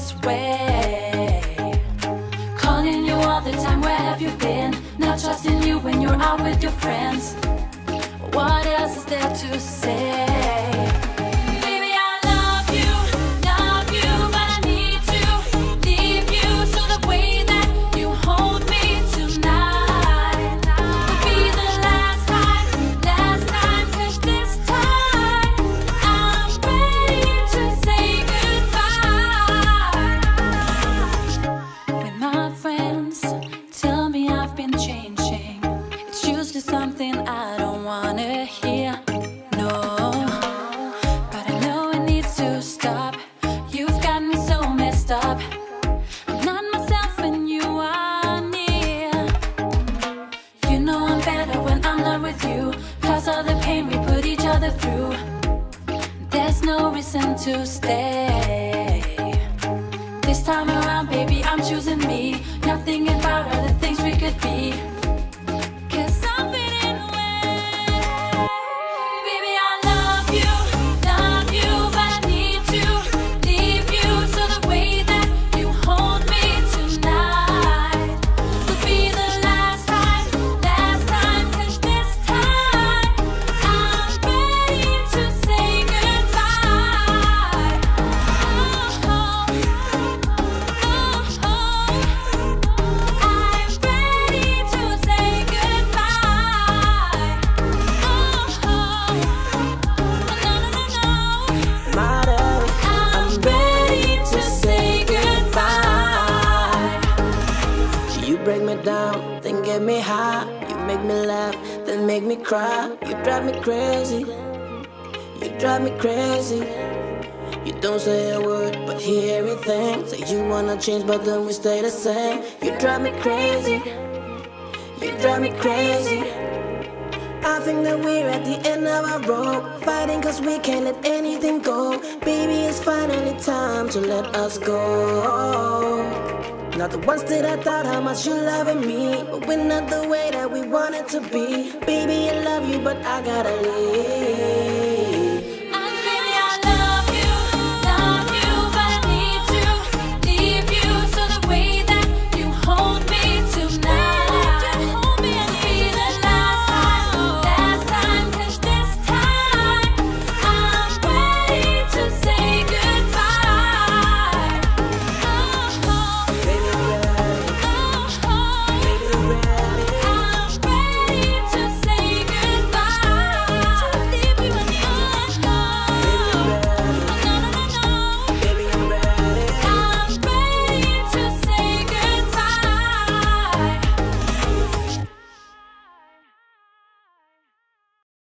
this way. Calling you all the time, where have you been? Not trusting you when you're out with your friends. What else is there to say? Something I don't wanna hear, no. But I know it needs to stop. You've got me so messed up. I'm not myself when you are near. You know I'm better when I'm not with you, 'cause of the pain we put each other through. There's no reason to stay. This time around, baby, I'm choosing me. Not thinking about all the things we could be. Break me down, then get me high. You make me laugh, then make me cry. You drive me crazy, you drive me crazy. You don't say a word, but hear everything. Say you wanna change, but then we stay the same. You drive me crazy, you drive me crazy. I think that we're at the end of our rope, fighting 'cause we can't let anything go. Baby, it's finally time to let us go. Not the ones that I thought how much you loving me, but we're not the way that we wanted to be. Baby, I love you, but I gotta leave.